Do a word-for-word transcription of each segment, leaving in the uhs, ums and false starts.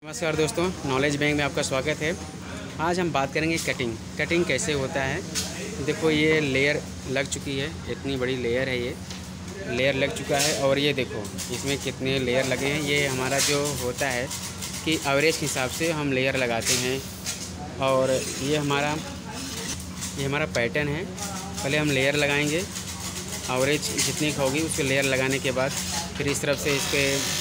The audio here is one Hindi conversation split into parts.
नमस्कार दोस्तों, नॉलेज बैंक में आपका स्वागत है। आज हम बात करेंगे कटिंग कटिंग कैसे होता है। देखो ये लेयर लग चुकी है, इतनी बड़ी लेयर है, ये लेयर लग चुका है। और ये देखो इसमें कितने लेयर लगे हैं। ये हमारा जो होता है कि एवरेज के हिसाब से हम लेयर लगाते हैं। और ये हमारा ये हमारा पैटर्न है। पहले हम लेयर लगाएंगे, एवरेज जितनी होगी उसके लेयर लगाने के बाद फिर इस तरफ से इस पर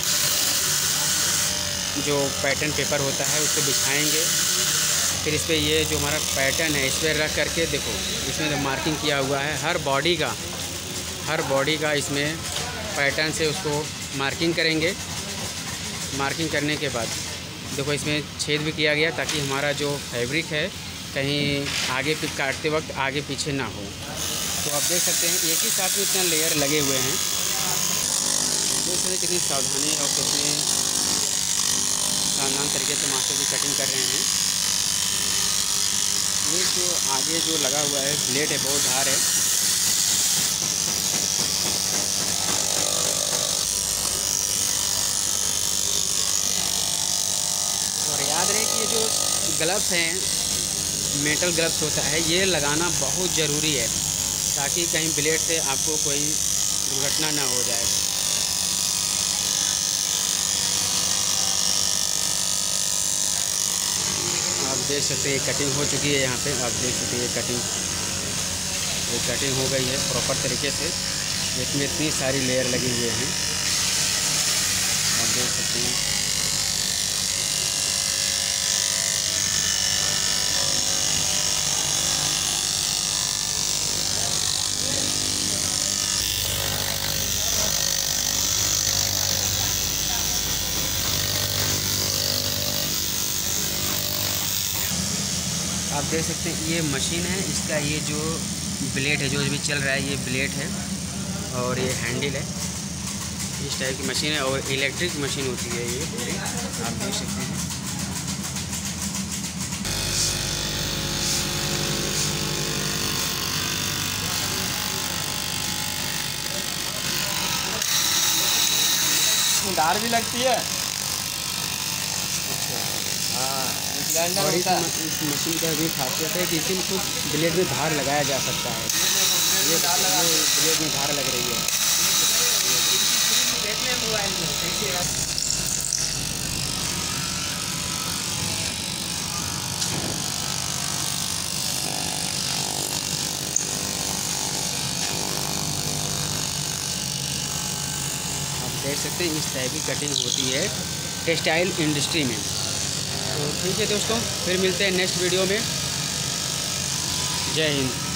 जो पैटर्न पेपर होता है उसको बिछाएंगे। फिर इस पर ये जो हमारा पैटर्न है इस पर रख करके देखो इसमें जो मार्किंग किया हुआ है हर बॉडी का हर बॉडी का इसमें पैटर्न से उसको मार्किंग करेंगे। मार्किंग करने के बाद देखो इसमें छेद भी किया गया ताकि हमारा जो फैब्रिक है कहीं आगे पे काटते वक्त आगे पीछे ना हो। तो आप देख सकते हैं एक ही साथ में इतना लेयर लगे हुए हैं। देख सकते कितनी सावधानी और कितने शानदार तरीके से मास्टर की कटिंग कर रहे हैं। ये जो आगे जो लगा हुआ है ब्लेड है, बहुत धार है। और याद रहे कि ये जो ग्लव्स हैं, मेटल ग्लव्स होता है, ये लगाना बहुत ज़रूरी है ताकि कहीं ब्लेड से आपको कोई दुर्घटना ना हो जाए। आप देख सकते हैं कटिंग हो चुकी है। यहाँ पे आप देख सकते हैं कटिंग ये कटिंग हो गई है प्रॉपर तरीके से। इसमें इतनी सारी लेयर लगी हुए हैं, आप देख सकते हैं। आप देख सकते हैं ये मशीन है, इसका ये जो ब्लेड है जो भी चल रहा है ये ब्लेड है और ये हैंडल है। इस टाइप की मशीन है और इलेक्ट्रिक मशीन होती है ये पूरी, आप देख सकते हैं। धार भी लगती है। और इस, इस मशीन का भी खासियत है कि इसमें खुद ब्लेड में धार लगाया जा सकता है। ये ब्लेड में धार लग रही है। आप देख सकते हैं इस टाइप की कटिंग होती है टेक्सटाइल इंडस्ट्री में। तो ठीक है दोस्तों, फिर मिलते हैं नेक्स्ट वीडियो में। जय हिंद।